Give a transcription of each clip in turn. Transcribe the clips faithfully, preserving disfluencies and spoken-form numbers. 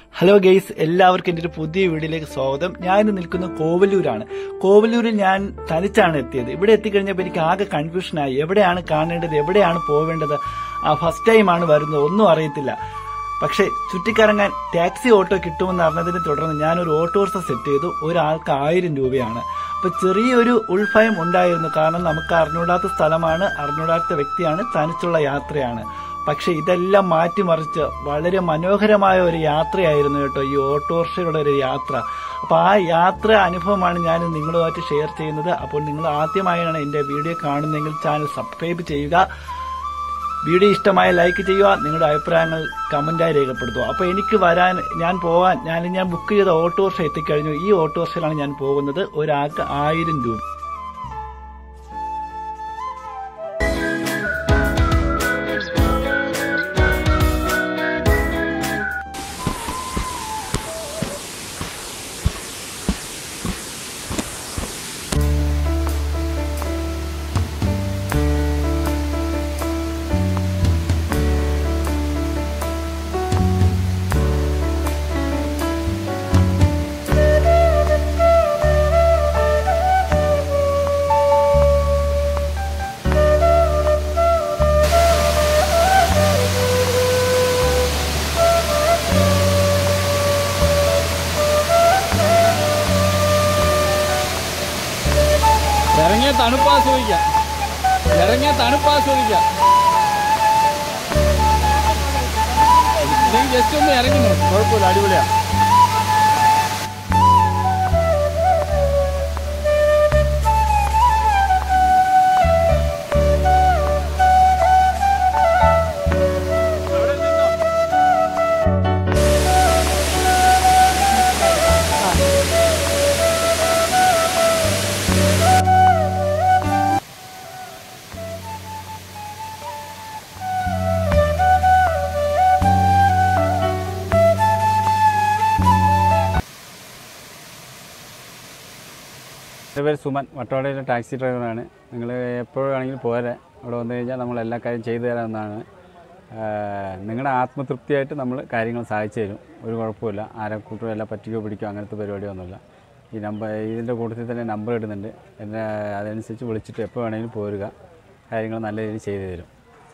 Hello guys, എല്ലാവർക്കും എൻ്റെ ഒരു പുതിയ വീഡിയോയിലേക്ക് സ്വാഗതം. ഞാൻ ഇന്ന് നിൽക്കുന്നത് കോവലൂരാണ്. കോവലൂരിൽ ഞാൻ തനിച്ചാണ് എത്തിയത്. ഇവിടെ എത്തിക്കഴിഞ്ഞപ്പോൾ എനിക്ക് ആകെ കൺഫ്യൂഷനായി. എവിടെയാണ് കാണേണ്ടത്, എവിടെയാണ് പോവേണ്ടത്. ഫസ്റ്റ് ടൈമാണ് വരുന്നത്, ഒന്നും അറിയത്തില്ല. പക്ഷെ ചുറ്റിക്കറങ്ങാൻ ടാക്സി ഓട്ടോ കിട്ടുമെന്ന് അറിഞ്ഞതിനെ തുടർന്ന് ഞാനൊരു ഓട്ടോറിക്ഷ സെറ്റ് ചെയ്തു. ഒരാൾക്ക് ആയിരം രൂപയാണ്. അപ്പൊ ചെറിയൊരു ഉൾഭയം ഉണ്ടായിരുന്നു. കാരണം നമുക്ക് അറിഞ്ഞൂടാത്ത സ്ഥലമാണ്, അറിഞ്ഞൂടാത്ത വ്യക്തിയാണ്, തനിച്ചുള്ള യാത്രയാണ്. പക്ഷെ ഇതെല്ലാം മാറ്റിമറിച്ച് വളരെ മനോഹരമായ ഒരു യാത്രയായിരുന്നു കേട്ടോ ഈ ഓട്ടോറിക്ഷയുടെ ഒരു യാത്ര. അപ്പൊ ആ യാത്ര അനുഭവമാണ് ഞാൻ നിങ്ങളുമായിട്ട് ഷെയർ ചെയ്യുന്നത്. അപ്പോൾ നിങ്ങൾ ആദ്യമായാണ് എന്റെ വീഡിയോ കാണുന്നതെങ്കിൽ ചാനൽ സബ്സ്ക്രൈബ് ചെയ്യുക. വീഡിയോ ഇഷ്ടമായ ലൈക്ക് ചെയ്യുക. നിങ്ങളുടെ അഭിപ്രായങ്ങൾ കമന്റായി രേഖപ്പെടുത്തുക. അപ്പൊ എനിക്ക് വരാൻ ഞാൻ പോവാൻ ഞാൻ ഞാൻ ബുക്ക് ചെയ്ത ഓട്ടോറിക്ഷ എത്തിക്കഴിഞ്ഞു. ഈ ഓട്ടോറിക്ഷയിലാണ് ഞാൻ പോകുന്നത്. ഒരാൾക്ക് ആയിരം രൂപ. ഇറങ്ങിയ തണുപ്പ് ആസ്വദിക്കാം, ഇറങ്ങിയ തണുപ്പ് ആസ്വദിക്കാം. ജസ്റ്റ് ഒന്ന് ഇറങ്ങുന്നു, കുഴപ്പമില്ല, അടിപൊളിയാ. എൻ്റെ പേര് സുമൻ, വട്ടവടയിലെ ടാക്സി ഡ്രൈവറാണ്. നിങ്ങൾ എപ്പോഴാണെങ്കിലും പോരെ, അവിടെ വന്നു കഴിഞ്ഞാൽ നമ്മൾ എല്ലാ കാര്യം ചെയ്തു തരാമെന്നാണ്. നിങ്ങളുടെ ആത്മതൃപ്തിയായിട്ട് നമ്മൾ കാര്യങ്ങൾ സാധിച്ചു തരും. ഒരു കുഴപ്പമില്ല. ആരെ കൂട്ടും എല്ലാം പറ്റിക്കോ പിടിക്കോ അങ്ങനത്തെ പരിപാടിയൊന്നുമില്ല. ഈ നമ്പർ ഇതിൻ്റെ കൂട്ടത്തിൽ തന്നെ നമ്പർ ഇടുന്നുണ്ട്. എന്നെ അതനുസരിച്ച് വിളിച്ചിട്ട് എപ്പോൾ വേണമെങ്കിലും പോരുക. കാര്യങ്ങൾ നല്ല രീതിയിൽ ചെയ്തു തരും.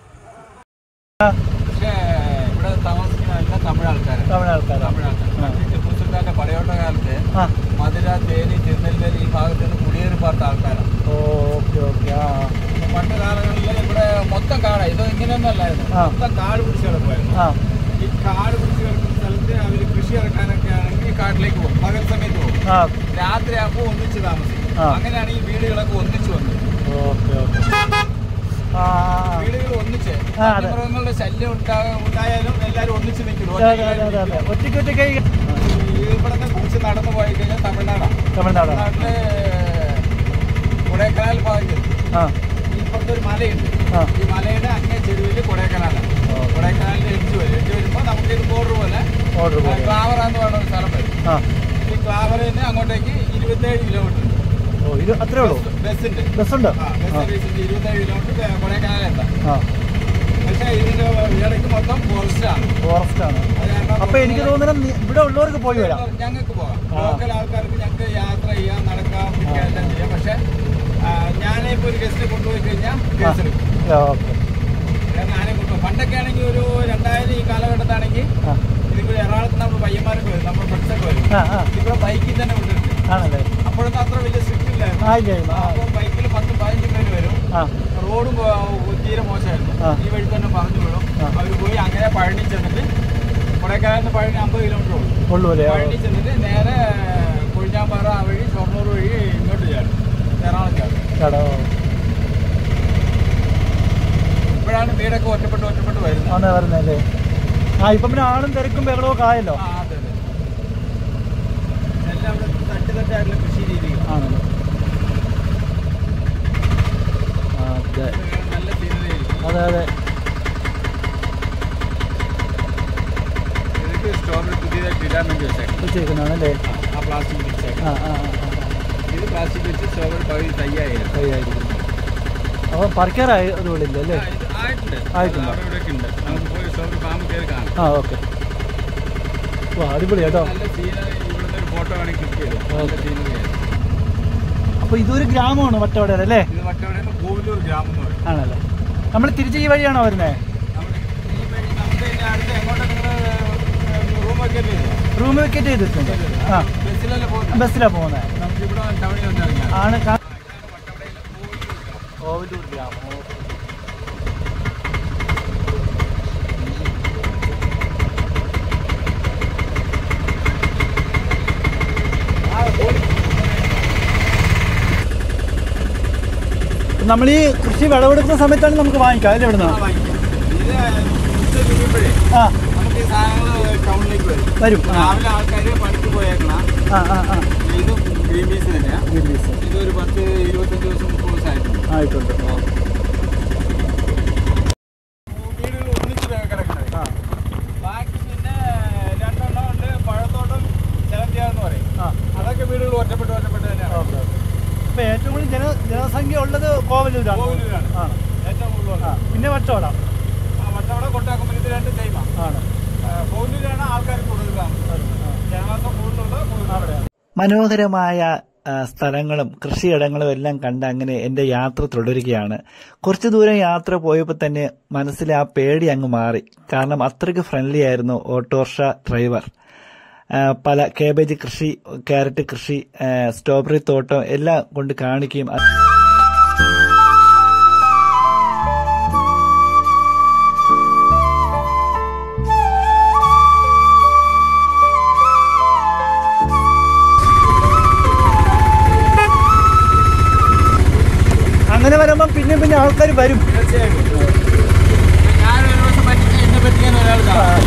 പക്ഷേ ഇവിടെ താമസിക്കുന്ന എല്ലാം തമിഴ് ആൾക്കാരാണ്. തമിഴ് ആൾക്കാർ തമിഴ് ആൾക്കാർ ടിപ്പു സുൽത്താൻ്റെ പടയോട്ട കാലത്ത് മധുര, തേനി, തിരുനെൽവേലി ഈ ഭാഗത്ത് നിന്ന് കുടിയേറി പാർത്ത ആൾക്കാരാണ്. ഓക്കെ ഓക്കെ ആ പണ്ട് കാലങ്ങളിൽ ഇവിടെ മൊത്തം കാടാണ്. ഇത് ഇങ്ങനെയൊന്നും അല്ലായിരുന്നു. മൊത്തം കാട് പിടിച്ച് കിടക്കുമായിരുന്നു. ഈ കാട് പിടിച്ച് കിടക്കുന്ന സ്ഥലത്ത് അവർ കൃഷി ഇറക്കാനൊക്കെ ആണെങ്കിൽ കാട്ടിലേക്ക് പോകും. പകൽ സമയത്ത് പോകും. രാത്രിയാകുമ്പോൾ ഒന്നിച്ച് താമസിക്കും. അങ്ങനെയാണ് ഈ വീടുകളൊക്കെ ഒന്നിച്ച് വന്നത്. വീടുകൾ ഒന്നിച്ച് മൃഗങ്ങളുടെ ശല്യം ഉണ്ടായാലും എല്ലാവരും ഒന്നിച്ച് നിൽക്കുന്നു. ഇവിടെ നിന്ന് കുറച്ച് നടന്നു പോയി കഴിഞ്ഞാൽ തമിഴ്നാടാണ്. തമിഴ്നാട്ടില് കൊടൈക്കനാൽ ഭാഗത്ത് ഇപ്പുറത്തെ ഒരു മലയുണ്ട്. ഈ മലയുടെ അങ്ങേ ചെരുവിൽ കൊടൈക്കനാലാണ്. കൊടൈക്കനാലിന്റെ എഡ്ജ് വരും. എഡ്ജ് വരുമ്പോൾ നമുക്ക് ഇത് ബോർഡർ പോലെ ക്ലാവറ എന്ന് പറയുന്ന ഒരു സ്ഥലം വരും. ഈ ക്ലാവറയിൽ നിന്ന് അങ്ങോട്ടേക്ക് ഇരുപത്തേഴ് കിലോമീറ്റർ ഉണ്ട്. അത്രേ ഉള്ളൂ. ബസ്സുണ്ട് ബസ്സുണ്ട് ബസ് സർവീസിന്റെ ഇരുപത്തേഴ് കിലോമീറ്റർ കൊടൈക്കനാലെത്താം. പക്ഷേ ഇതിന്റെ ഇടയ്ക്ക് മൊത്തം ഫോറസ്റ്റാണ്. ഫോറസ്റ്റാണ്. അപ്പൊ എനിക്ക് തോന്നുന്നത് ഇവിടെ ഉള്ളവർക്ക് പോയി വരാം. ഞങ്ങൾക്ക് പോകാം. ലോക്കൽ ആൾക്കാർക്ക് ഞങ്ങൾക്ക് യാത്ര ചെയ്യാം, നടക്കാം, എല്ലാം ചെയ്യാം. പക്ഷെ ഞാനിപ്പോ ഒരു ഗസ്റ്റിനെ കൊണ്ടുപോയി കഴിഞ്ഞാൽ കേസെടുക്കും. ഞാനെ കൊണ്ടുപോകും. പണ്ടൊക്കെ ആണെങ്കിൽ ഒരു രണ്ടായിരം ഈ കാലഘട്ടത്താണെങ്കിൽ ഇതിപ്പോൾ എറണാകുളത്ത് നമ്മൾ പയ്യന്മാരൊക്കെ വരും, നമ്മുടെ ഫ്രണ്ട്സൊക്കെ വരും. ഇവിടെ ബൈക്കിൽ തന്നെ കൊണ്ടുവരുന്നത്. അപ്പോഴൊന്നും അത്ര വലിയ സ്ട്രിക്റ്റ് ഇല്ലായിരുന്നു. അപ്പോൾ ബൈക്കിൽ പത്ത് പതിനഞ്ച് പേര് വരും. റോഡും തീരെ മോശമായിരുന്നു. ഈ വഴി തന്നെ പറഞ്ഞു വിടും. അവർ പോയി അങ്ങനെ പഴനി ചെന്നിട്ട് കൊടൈക്കനാലിൽ നിന്ന് പഴനി അമ്പത് കിലോമീറ്റർ ഉള്ളൂ. പഴനി ചെന്നിട്ട് നേരെ കൊഴിഞ്ഞാമ്പാറ ആ വഴി ഷൊർണൂർ വഴി ഇങ്ങോട്ട് ചാടും, എറണാകുളം ചാടും. ഇപ്പോഴാണ് വീടൊക്കെ ഒറ്റപ്പെട്ട് ഒറ്റപ്പെട്ട് വരുന്നത് വരുന്നല്ലേ. ആ ഇപ്പം പിന്നെ ആളും തിരക്കും ബഹളമൊക്കെ ആയല്ലോ. ആ അതെ അതെ. എല്ലാം ഇവിടെ തട്ടി തട്ടായിട്ടുള്ള കൃഷി രീതികളാണല്ലോ. നല്ല സീനറി. അതെ അതെ. ഇതൊക്കെ സ്ട്രോബെറി പുതിയതായിട്ട് ഇടാൻ വേണ്ടി വെച്ചേക്കുന്നതാണല്ലേ. ആ പ്ലാസ്റ്റിക് വെച്ചേക്കാം. ഇത് പ്ലാസ്റ്റിക് വെച്ച് സ്ട്രോബെറി പകുതി തയ്യായിരുന്നു തയ്യായിരിക്കുന്നു. അപ്പോൾ പറിക്കാറായി അതുകൊണ്ടില്ല അല്ലേ? ആയിട്ടുണ്ട് ആയിട്ടുണ്ട്. അവിടെ ഇവിടെയൊക്കെ ഉണ്ട്. നമുക്ക് പോയി സ്ട്രോബെറി ഫാം കയറി കാണാം. ആ ഓക്കെ. അടിപൊളി കേട്ടോ. ഫോട്ടോ വേണമെങ്കിൽ ക്ലിക്ക് ചെയ്തു. അപ്പൊ ഇതൊരു ഗ്രാമമാണ് വട്ടവട അല്ലേ? ഇത് വട്ടവട കോവിലൂർ ഗ്രാമം എന്ന് പറയും. ആണല്ലേ. നമ്മൾ തിരിച്ച് ഈ വഴിയാണോ വരുന്നത്? റൂം വെക്കേറ്റ് ചെയ്തിട്ടുണ്ട്. ആ ബസ്സിലാണ് പോകുന്നത്. ആണ് കോവിലൂർ ഗ്രാമം. നമ്മൾ ഈ കൃഷി വിളവെടുക്കുന്ന സമയത്താണ് നമുക്ക് വാങ്ങിക്കാം അല്ലേ? ഇവിടുന്ന് ആ വരും. രാവിലെ ആൾക്കാർ പണിക്ക് പോയേക്കണം. ആ ആ ആ ഇത് ഗ്രീൻ പീസ് തന്നെയാണ്. ഗ്രീൻ പീസ് ഇതൊരു പത്ത് ഇരുപത്തഞ്ച് ദിവസം കോഴ്സ് ആയിട്ടുണ്ട്. ആയിട്ടുണ്ട്. വീടുകൾ ഒന്നിച്ച് കിടക്കുന്നത്. ആ ബാക്കി പിന്നെ രണ്ടെണ്ണം ഉണ്ട്. പഴത്തോട്ടം ജലന്തിയാന്ന് പറയും. ആ അതൊക്കെ വീടുകൾ ഒറ്റപ്പെട്ട് ഒറ്റപ്പെട്ട് തന്നെയാണ്. ഇപ്പൊ ഏറ്റവും കൂടുതൽ ജന ജനസംഖ്യ ഉള്ളത് കോവലൂരാണ്. കോവലൂരാണ് ആണ് ഏറ്റവും കൂടുതൽ. പിന്നെ വട്ടവട. ആ വട്ടവട കൊട്ടാക്കുമ്പോൾ ഇത് രണ്ട് ടൈമാണ്. ആണ് കോവലൂരാണ് ആൾക്കാർ കൂടുതലാണ്. ജനവാസം കൂടുതലുള്ള അവിടെയാണ്. മനോഹരമായ സ്ഥലങ്ങളും കൃഷിയിടങ്ങളും എല്ലാം കണ്ട് അങ്ങനെ എൻ്റെ യാത്ര തുടരുകയാണ്. കുറച്ചു ദൂരം യാത്ര പോയപ്പോൾ തന്നെ മനസ്സിലെ ആ പേടി അങ്ങ് മാറി. കാരണം അത്രയ്ക്ക് ഫ്രണ്ട്ലി ആയിരുന്നു ഓട്ടോറിക്ഷ ഡ്രൈവർ. പല കേബേജ് കൃഷി, ക്യാരറ്റ് കൃഷി, സ്ട്രോബെറി തോട്ടം എല്ലാം കൊണ്ട് കാണിക്കുകയും അങ്ങനെ വരുമ്പം പിന്നെ പിന്നെ ആൾക്കാർ വരും. തീർച്ചയായിട്ടും. ഞാനൊരു ദിവസം പറ്റിച്ച് എന്നെ പറ്റിക്കാൻ ഒരാൾ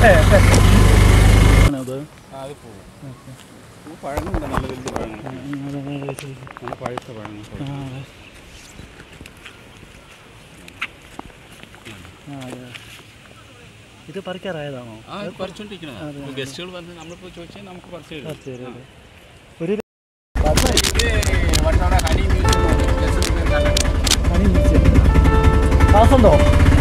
പഴങ്ങളുണ്ട്. നല്ല വലിയ പഴങ്ങൾ, പഴുത്ത പഴങ്ങൾ. ഇത് പറിക്കാറായതാണോ? ആ പറിച്ചോണ്ടിരിക്കണോ? ഗസ്റ്റുകൾ വന്ന് നമ്മളിപ്പോൾ ചോദിച്ചാൽ നമുക്ക് പറിച്ചു തരും. ഒരു വട്ടവട ഹണി ഹണി മ്യൂസിയം ക്ലാസ്സുണ്ടോ?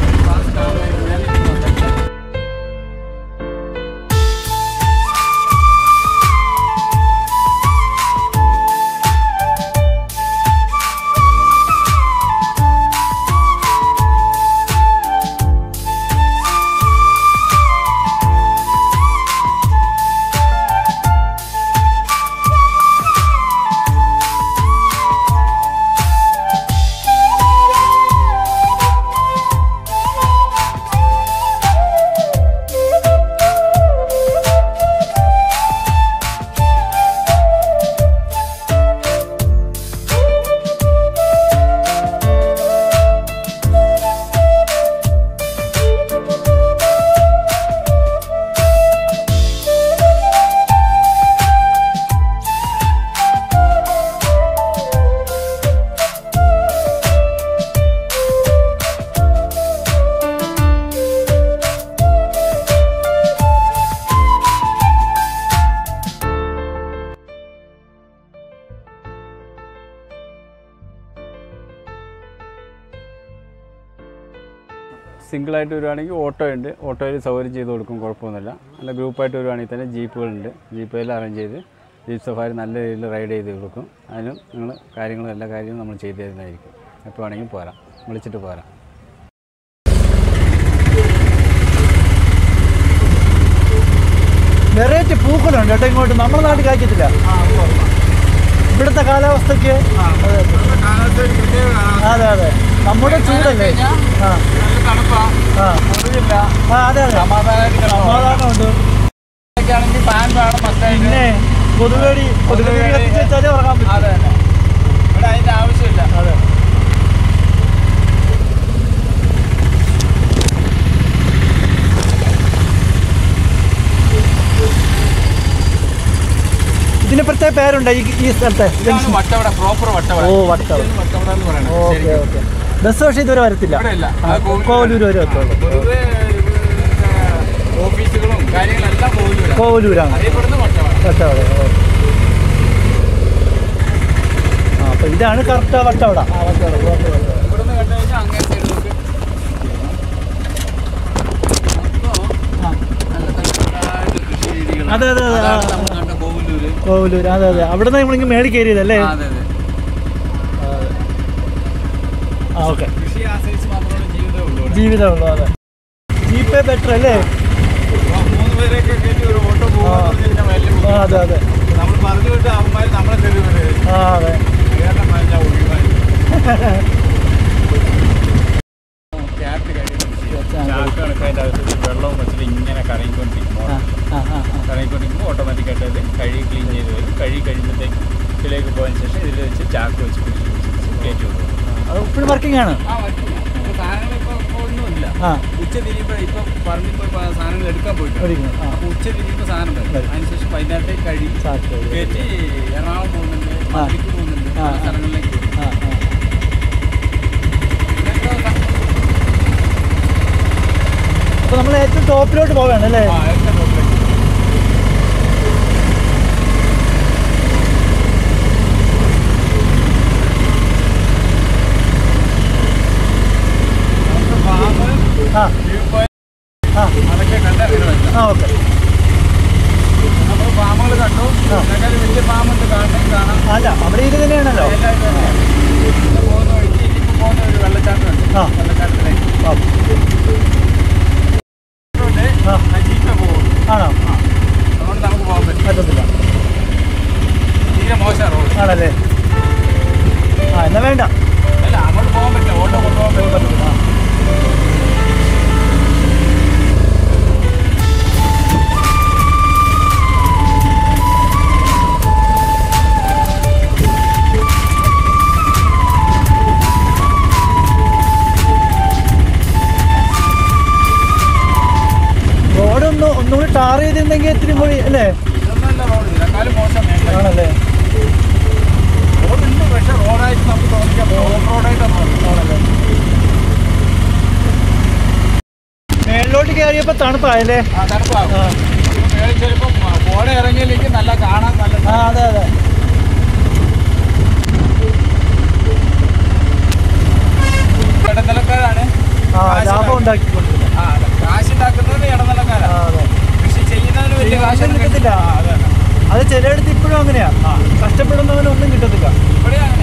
സിംഗിളായിട്ട് വരുവാണെങ്കിൽ ഓട്ടോ ഉണ്ട്. ഓട്ടോയിൽ സൗകര്യം ചെയ്ത് കൊടുക്കും, കുഴപ്പമൊന്നുമില്ല. അല്ല ഗ്രൂപ്പായിട്ട് വരുവാണെങ്കിൽ തന്നെ ജീപ്പുകളുണ്ട്. ജീപ്പുകളിൽ അറേഞ്ച് ചെയ്ത് ജീപ്പ് സഫാരി നല്ല രീതിയിൽ റൈഡ് ചെയ്ത് കൊടുക്കും. അതിനും നിങ്ങൾ കാര്യങ്ങളും എല്ലാ കാര്യവും നമ്മൾ ചെയ്തു തരുന്നതായിരിക്കും. എപ്പോൾ വേണമെങ്കിലും പോരാം, വിളിച്ചിട്ട് പോരാം. വെറൈറ്റി പൂക്കളുണ്ട് കേട്ടോ ഇങ്ങോട്ട്. നമ്മുടെ നാട്ടിൽ കായ്ക്കത്തില്ല. ഇവിടുത്തെ കാലാവസ്ഥക്ക് അതെ അതെ നമ്മുടെ ചൂടല്ലേ. ആ ആ അതെ അതെ സമാധാനമുണ്ട്. പിന്നെ കൊതുകടി കൊതുകടി കത്തിച്ച് വെച്ചാലേ ഉറങ്ങാൻ പറ്റും. അതെ ഇവിടെ അതിൻ്റെ ആവശ്യമില്ല. അതെ ഇതിന് പ്രത്യേക പേരുണ്ട് ഈ സ്ഥലത്തെ? വട്ടവട, പ്രോപ്പർ വട്ടവട. ഓ വട്ടവട. Okay okay. ബസ് പക്ഷേ ഇതുവരെ വരത്തില്ല. കോവലൂർ വരെ എത്തുള്ളൂ. ഓഫീസുകളും കാര്യങ്ങളെല്ലാം കോവലൂരാണ്. വട്ടവട. ആ അപ്പൊ ഇതാണ് കറക്റ്റ് വട്ടവട. ആ വട്ടവട ഇവിടുന്ന് കണ്ടു കഴിഞ്ഞാൽ അങ്ങേ സൈഡിലേക്ക് നല്ല തലത്തിലായിട്ട് കൃഷി രീതികൾ അതെ അതെ അതെ കോവിലൂര് കോവിലൂര് അതെ അതെ അവിടെ നിന്ന് നമ്മളിങ്ങനെ മേടി കയറിയതല്ലേ? അതെ അതെ. ആ ഓക്കെ. കൃഷി ആശ്രയിച്ച് മാത്രമേ ജീവിതമുള്ളൂ ജീവിതമുള്ളൂ. അതെ ജീപ്പേ ബെറ്റർ അല്ലേ? മൂന്ന് പേരെയൊക്കെ കയറ്റി ഒരു ഓട്ടോ പോകുന്ന അതെ അതെ നമ്മൾ പറഞ്ഞു വിട്ട് അവന്മാർ നമ്മളെ തെരുവ്. ആ അതെ കേരളം മഞ്ഞ ഒഴിവായി ക്യാറ്റ് ചാക്ക് കണക്കായിട്ട് അകത്ത് വെള്ളവും വെച്ചിട്ട് ഇങ്ങനെ കറങ്ങിക്കൊണ്ടിരിക്കും. കറങ്ങിക്കൊണ്ടിരിക്കുമ്പോൾ ഓട്ടോമാറ്റിക്കായിട്ട് അത് കഴുകി ക്ലീൻ ചെയ്ത് വരും. കഴുകി കഴിയുമ്പോഴത്തേക്ക് ഇതിലേക്ക് പോയതിന് ശേഷം ഇതിൽ വെച്ച് ചാക്ക് വെച്ച് കയറ്റി വിടും. അത് ഇപ്പോഴും വർക്കിംഗ് ആണ്. ആ വർക്കിംഗ്. ഇപ്പോൾ സാധനങ്ങൾ ഇപ്പോൾ ഒന്നുമില്ല. ഉച്ച തിരിയുമ്പോൾ ഇപ്പം പറമ്പിൽ പോയി സാധനങ്ങൾ എടുക്കാൻ പോയിട്ട് അപ്പോൾ ഉച്ച തിരിയുമ്പോൾ സാധനം വരും. അതിനുശേഷം വൈകുന്നേരത്തേക്ക് കഴുകി കയറ്റി എറണാകുളം പോകുന്നുണ്ട്, മധുരയ്ക്ക് പോകുന്നുണ്ട്, പല സ്ഥലങ്ങളിലേക്ക് പോകും. അപ്പോൾ നമ്മൾ ഏറ്റവും ടോപ്പിലോട്ട് പോവുകയാണ് അല്ലേ? ആ ഏറ്റവും ടോപ്പിലേക്ക്. ആ ആ അതൊക്കെ കണ്ട ആ ഓക്കെ. നമ്മൾ ഫാമുകൾ കണ്ടു. വലിയ ഫാമുണ്ട് കാണണമെങ്കിൽ കാണാം. അല്ല അവിടെ ഇത് തന്നെയാണല്ലോ. പോകുന്ന വഴിക്ക് ഇനിയിപ്പോൾ പോകുന്ന ഒരു വെള്ളച്ചാട്ടമുണ്ട്. ആ വെള്ളച്ചാട്ടത്തിലേക്ക് ആ ജീപ്പേ പോകും. ആണോ? അതുകൊണ്ട് നമുക്ക് പോകാൻ പറ്റും. പറ്റത്തില്ല. തീരെ മോശം റോഡ് ആണല്ലേ? ആ എന്നാ വേണ്ട. അല്ല അങ്ങോട്ട് പോകാൻ പറ്റില്ല. ഓട്ടോ കൊണ്ടുപോകാൻ പറ്റില്ല. റോഡൊന്ന് ഒന്നുകൂടി ടാർ ചെയ്തിരുന്നെങ്കിൽ ഇത്തിരി കൂടി അല്ലേ? ഇതൊന്നല്ല റോഡ്, ഇതിനേക്കാളും മോശം ആണല്ലേ? റോഡുണ്ട്, പക്ഷെ റോഡായിട്ട് നമുക്ക് തോന്നിക്കാം ഓഫ് റോഡായിട്ടാണ് ആണല്ലേ? മേളിലോട്ട് കയറിയപ്പോൾ തണുപ്പായല്ലേ? ആ തണുപ്പാകും. മേളിൽ ചിലപ്പം കോട ഇറങ്ങിയില്ലെങ്കിൽ നല്ല കാണാൻ നല്ല. ആ അതെ അതെ. ഇടനിലക്കാരാണ് ലാഭം ഉണ്ടാക്കിക്കൊണ്ടിരുന്നത്. ആ കാശുണ്ടാക്കുന്നത് ഇടനിലക്കാരാണ്. കൃഷി ചെയ്യുന്നതിന് വലിയ കാശ് കിട്ടത്തില്ല. അത് ചിലയിടത്ത് ഇപ്പോഴും അങ്ങനെയാ. കഷ്ടപ്പെടുന്നവനൊന്നും കിട്ടത്തില്ല. ഇവിടെ അങ്ങനെയാ.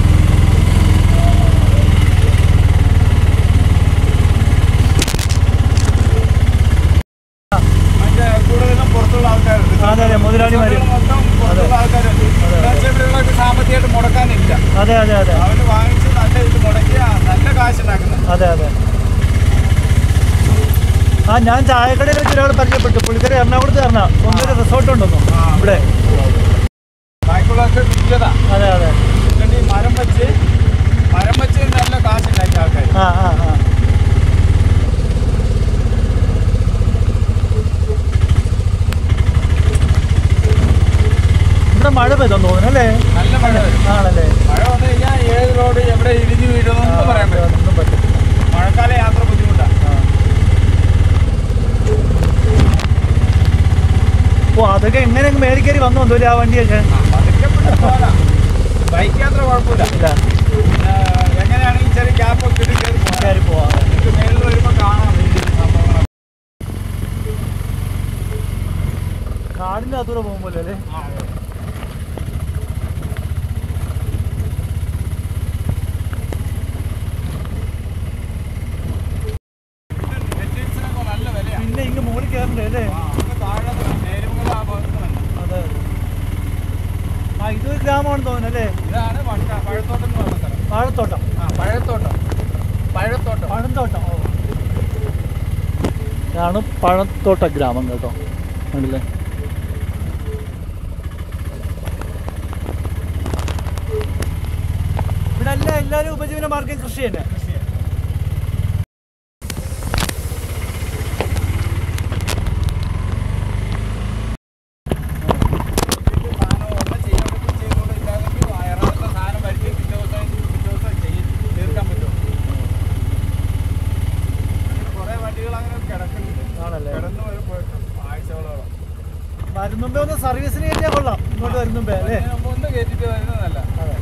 മറ്റേ കൂടുതലും പുറത്തുള്ള ആൾക്കാരുണ്ട്. അതെ അതെ മുതലാളിമാര് മൊത്തം പുറത്തുള്ള ആൾക്കാരുണ്ട്. ഇവിടെയുള്ളവർക്ക് സാമ്പത്തികമായിട്ട് മുടക്കാനില്ല. അതെ അതെ അതെ. അവന് വാങ്ങിച്ച് നല്ല ഇത് മുടക്കി നല്ല കാശ് ഉണ്ടാക്കുന്നത്. അതെ അതെ. ആ ഞാൻ ചായക്കടയിൽ വെച്ച് ഒരാൾ പരിചയപ്പെട്ടു. പുള്ളിക്കാരി എറണാകുളത്ത് തരണ സ്വന്തം റിസോർട്ട് ഉണ്ടെന്നു ഇവിടെ. ബാക്കിയുള്ളവർക്ക് തുല്യത. അതെ അതെ. ഈ മരം വെച്ച് മരം വെച്ച് നല്ല കാശ് ഉണ്ടാക്കിയ ആൾക്കാർ. ആ ആ ആ. ഇവിടെ മഴ പെയ്തെന്ന് തോന്നുന്നു അല്ലേ? നല്ല മഴ വരും. ആണല്ലേ? മഴ വന്നു കഴിഞ്ഞാൽ ഏത് റോഡ് എവിടെ ഇടിഞ്ഞു വീഴുമെന്നൊന്നും പറയാൻ പറ്റും. ഒന്നും പറ്റത്തില്ല. മഴക്കാല യാത്ര ബുദ്ധിമുട്ടാണ്. ഓ അതൊക്കെ എങ്ങനെ മേടിക്കേറി വന്നു വന്നൂല്ലേ ആ വണ്ടിയൊക്കെ? ബൈക്ക് യാത്ര കുഴപ്പമില്ല. ഇല്ല. എങ്ങനെയാണെങ്കിൽ ചെറിയ ഗ്യാപ്പ് ഒക്കെ കയറി പോവാം. മേളിൽ വരുമ്പോൾ കാണാം സംഭവങ്ങൾ. കാടിന്റെ അതൂടെ പോകുമ്പോലെ അല്ലേ? നല്ല വിലയാണ്. പിന്നെ ഇങ്ങ് മുകളിൽ കയറണ്ടേ അല്ലേ? താഴെ നേരുമുകൾ ആ ഭാഗത്ത് തന്നെ. അതെ. ആ ഇതൊരു ഗ്രാമമാണെന്ന് തോന്നുന്നു അല്ലേ? ഇതാണ് പഴത്തോട്ടം എന്ന് പറഞ്ഞ സ്ഥലം. വാഴത്തോട്ടം. ആ പഴത്തോട്ടം. പഴത്തോട്ടം. പഴത്തോട്ടം. ഓ ഇതാണ് പഴത്തോട്ട ഗ്രാമം കേട്ടോ. ഉണ്ടല്ലേ? ഇവിടെ അല്ല എല്ലാവരും ഉപജീവന മാർഗം കൃഷി തന്നെ. വരുന്നുമ്പേ ഒന്ന് സർവീസിന് കയറ്റിയാൽ കൊള്ളാം. ഇങ്ങോട്ട് വരുന്നുമ്പേ അല്ലേ? ഒന്ന് കയറ്റിട്ട് വരുന്നതല്ല. അതെ.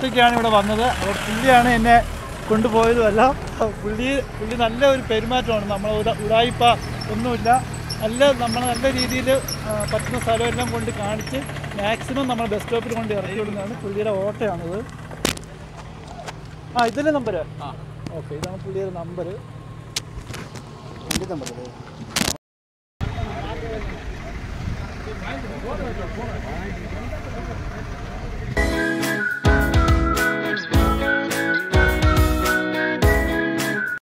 ഒറ്റയ്ക്കാണ് ഇവിടെ വന്നത്. അപ്പോൾ പുള്ളിയാണ് എന്നെ കൊണ്ടുപോയതുമല്ല. പുള്ളി പുള്ളി നല്ല ഒരു പെരുമാറ്റമാണ്. നമ്മൾ ഉടായിപ്പ ഒന്നുമില്ല. നല്ല നമ്മൾ നല്ല രീതിയിൽ പറ്റുന്ന സ്ഥലമെല്ലാം കൊണ്ട് കാണിച്ച് മാക്സിമം നമ്മൾ ബസ് സ്റ്റോപ്പിൽ കൊണ്ട് ഇറക്കി വിടുന്നതാണ് പുള്ളിയുടെ ഓട്ടോയാണിത്. ആ ഇതിലെ നമ്പർ ഓക്കെ, ഇതാണ് പുള്ളിയുടെ നമ്പർ. നമ്പർ